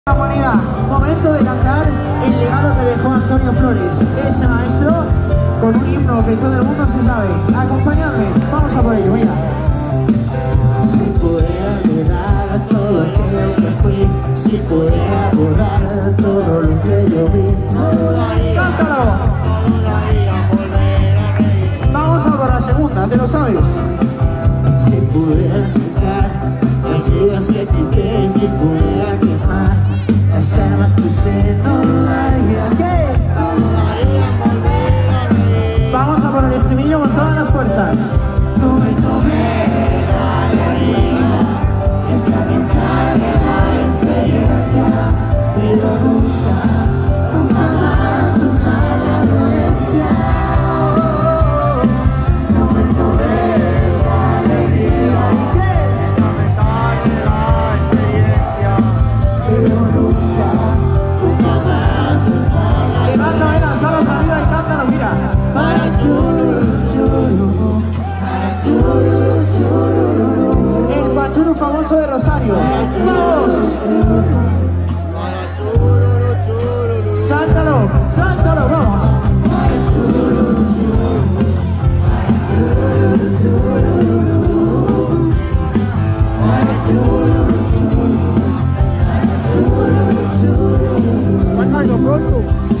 La humanidad, momento de cantar el legado que dejó Antonio Flores, ese maestro, con un himno que todo el mundo se sabe. Acompañadme, vamos a por ello, mira. Si pudiera olvidar todo aquello que fui, si pudiera borrar todo lo que yo vi, no dudaría, ¡Cántalo! no dudaría volver a reír. Vamos a por la segunda, ¿te lo sabes? Si pudiera explicar las vidas que quité, si pudiera quemar las armas que usé, no dudaría, ¿Qué? no dudaría volver a reír. Vamos a por el estribillo con todas las fuerzas. No me tomé la alegría, es lamentable la experiencia, pero nunca más usar la violencia. No me tomé la alegría, es lamentable la experiencia, pero nunca más usar la Levanta velas, manos arriba y cántalo, mira. para chururu, chururu, para chururu, chururu. El pachuru famoso de Rosario. ¡Vamos! Para chururu, chururu. ¡Sáltalo! ¡Sáltalo! ¡Vamos! Para chururu, chururu. Para chururu, chururu. Para chururu, chururu. Para chururu, chururu. ¡Cuéntalo pronto!